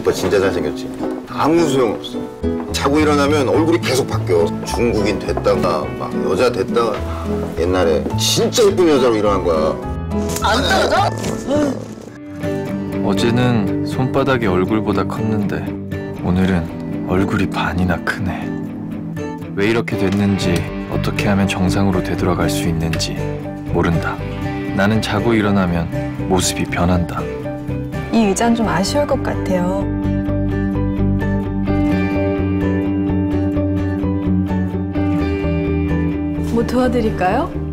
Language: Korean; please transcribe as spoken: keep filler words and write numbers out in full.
오빠 진짜 잘생겼지? 아무 소용없어. 자고 일어나면 얼굴이 계속 바뀌어. 중국인 됐다가 막 여자 됐다가 옛날에 진짜 예쁜 여자로 일어난 거야. 안 떨어져? 어제는 손바닥이 얼굴보다 컸는데 오늘은 얼굴이 반이나 크네. 왜 이렇게 됐는지, 어떻게 하면 정상으로 되돌아갈 수 있는지 모른다. 나는 자고 일어나면 모습이 변한다. 이 의자는 좀 아쉬울 것 같아요. 뭐 도와드릴까요?